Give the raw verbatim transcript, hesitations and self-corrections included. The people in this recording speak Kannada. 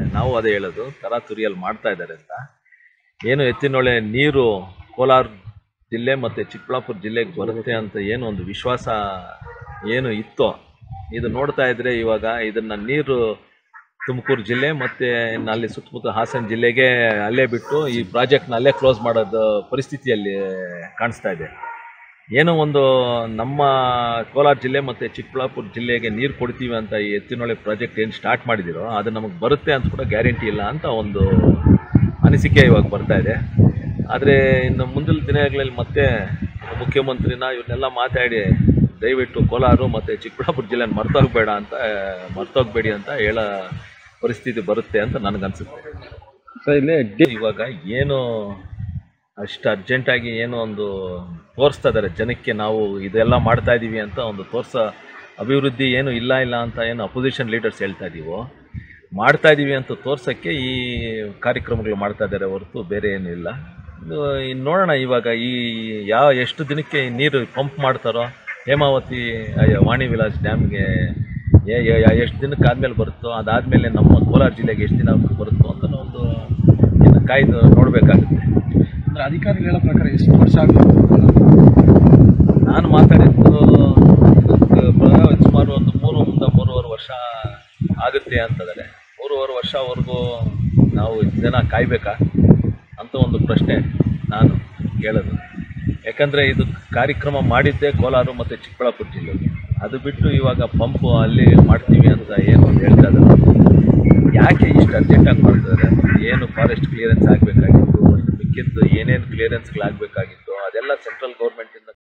ನಾವು ಅದೇ ಹೇಳೋದು, ತರಾತುರಿಯಲ್ಲಿ ಮಾಡ್ತಾ ಇದ್ದಾರೆ ಅಂತ. ಏನು ಎತ್ತಿನೊಳೆ ನೀರು ಕೋಲಾರ ಜಿಲ್ಲೆ ಮತ್ತು ಚಿಕ್ಕಬಳ್ಳಾಪುರ ಜಿಲ್ಲೆಗೆ ಬರುತ್ತೆ ಅಂತ ಏನು ಒಂದು ವಿಶ್ವಾಸ ಏನು ಇತ್ತೋ, ಇದು ನೋಡ್ತಾ ಇದ್ದರೆ ಇವಾಗ ಇದನ್ನು ನೀರು ತುಮಕೂರು ಜಿಲ್ಲೆ ಮತ್ತು ಇನ್ನು ಅಲ್ಲಿ ಸುತ್ತಮುತ್ತ ಹಾಸನ ಜಿಲ್ಲೆಗೆ ಅಲ್ಲೇ ಬಿಟ್ಟು ಈ ಪ್ರಾಜೆಕ್ಟ್ನ ಅಲ್ಲೇ ಕ್ಲೋಸ್ ಮಾಡೋದು ಪರಿಸ್ಥಿತಿಯಲ್ಲಿ ಕಾಣಿಸ್ತಾ ಇದೆ. ಏನೋ ಒಂದು ನಮ್ಮ ಕೋಲಾರ ಜಿಲ್ಲೆ ಮತ್ತು ಚಿಕ್ಕಬಳ್ಳಾಪುರ ಜಿಲ್ಲೆಗೆ ನೀರು ಕೊಡ್ತೀವಿ ಅಂತ ಈ ಎತ್ತಿನೊಳೆ ಪ್ರಾಜೆಕ್ಟ್ ಏನು ಸ್ಟಾರ್ಟ್ ಮಾಡಿದಿರೋ ಅದು ನಮಗೆ ಬರುತ್ತೆ ಅಂತ ಕೂಡ ಗ್ಯಾರಂಟಿ ಇಲ್ಲ ಅಂತ ಒಂದು ಅನಿಸಿಕೆ ಇವಾಗ ಬರ್ತಾ ಇದೆ. ಆದರೆ ಇನ್ನು ಮುಂದಿನ ದಿನಗಳಲ್ಲಿ ಮತ್ತೆ ಮುಖ್ಯಮಂತ್ರಿನ ಇವನ್ನೆಲ್ಲ ಮಾತಾಡಿ ದಯವಿಟ್ಟು ಕೋಲಾರ ಮತ್ತು ಚಿಕ್ಕಬಳ್ಳಾಪುರ ಜಿಲ್ಲೆನ ಮರ್ತೋಗ್ಬೇಡ ಅಂತ ಮರ್ತೋಗ್ಬೇಡಿ ಅಂತ ಹೇಳೋ ಪರಿಸ್ಥಿತಿ ಬರುತ್ತೆ ಅಂತ ನನಗನ್ಸುತ್ತೆ. ಸರ್, ಇಲ್ಲೇ ಇವಾಗ ಏನು ಅಷ್ಟು ಅರ್ಜೆಂಟಾಗಿ ಏನೋ ಒಂದು ತೋರಿಸ್ತಾ ಇದ್ದಾರೆ ಜನಕ್ಕೆ, ನಾವು ಇದೆಲ್ಲ ಮಾಡ್ತಾ ಇದ್ದೀವಿ ಅಂತ ಒಂದು ತೋರಿಸೋ ಅಭಿವೃದ್ಧಿ ಏನು ಇಲ್ಲ ಇಲ್ಲ ಅಂತ ಏನು ಅಪೋಸಿಷನ್ ಲೀಡರ್ಸ್ ಹೇಳ್ತಾ ಇದ್ದೀವೋ, ಮಾಡ್ತಾ ಇದ್ದೀವಿ ಅಂತ ತೋರ್ಸೋಕ್ಕೆ ಈ ಕಾರ್ಯಕ್ರಮಗಳು ಮಾಡ್ತಾ ಇದ್ದಾರೆ ಹೊರತು ಬೇರೆ ಏನೂ ಇಲ್ಲ. ಇದು ಇನ್ನು ನೋಡೋಣ ಇವಾಗ ಈ ಯಾವ ಎಷ್ಟು ದಿನಕ್ಕೆ ನೀರು ಪಂಪ್ ಮಾಡ್ತಾರೋ ಹೇಮಾವತಿ ವಾಣಿ ವಿಲಾಸ್ ಡ್ಯಾಮ್ಗೆ ಎಷ್ಟು ದಿನಕ್ಕೆ ಆದಮೇಲೆ ಬರುತ್ತೋ, ಅದಾದಮೇಲೆ ನಮ್ಮ ಕೋಲಾರ ಜಿಲ್ಲೆಗೆ ಎಷ್ಟು ದಿನ ಬರುತ್ತೋ ಅಂತ ಒಂದು ಇನ್ನು ಕಾಯ್ದು ನೋಡಬೇಕಾಗುತ್ತೆ. ಅಂದರೆ ಅಧಿಕಾರಿಗಳು ಹೇಳೋ ಪ್ರಕಾರ ಎಷ್ಟು ವರ್ಷ ಆಗಬೇಕು? ನಾನು ಮಾತಾಡಿದ್ದು ಸುಮಾರು ಒಂದು ಮೂರರಿಂದ ಮೂರುವರೆ ವರ್ಷ ಆಗುತ್ತೆ ಅಂತಂದರೆ, ಮೂರುವರೆ ವರ್ಷವರೆಗೂ ನಾವು ಜನ ಕಾಯಬೇಕಾ ಅಂತ ಒಂದು ಪ್ರಶ್ನೆ ನಾನು ಕೇಳೋದು. ಯಾಕಂದರೆ ಇದು ಕಾರ್ಯಕ್ರಮ ಮಾಡಿದ್ದೇ ಕೋಲಾರ ಮತ್ತು ಚಿಕ್ಕಬಳ್ಳಾಪುರ ಜಿಲ್ಲೆಗೆ, ಅದು ಬಿಟ್ಟು ಇವಾಗ ಪಂಪು ಅಲ್ಲಿ ಮಾಡ್ತೀವಿ ಅಂತ ಏನು ಒಂದು ಹೇಳ್ತಾ ಇದ್ದಾರೆ. ಯಾಕೆ ಇಷ್ಟು ಅರ್ಜೆಂಟಾಗಿ ಮಾಡ್ತಿದ್ದಾರೆ? ಏನು ಫಾರೆಸ್ಟ್ ಕ್ಲಿಯರೆನ್ಸ್ ಆಗಬೇಕಾಗಿತ್ತು, ಇನ್ನು ಮಿಕ್ಕಿದ್ದು ಏನೇನು ಕ್ಲಿಯರೆನ್ಸ್ಗಳಾಗಬೇಕಾಗಿತ್ತು ಅದೆಲ್ಲ ಸೆಂಟ್ರಲ್ ಗೌರ್ಮೆಂಟಿಂದ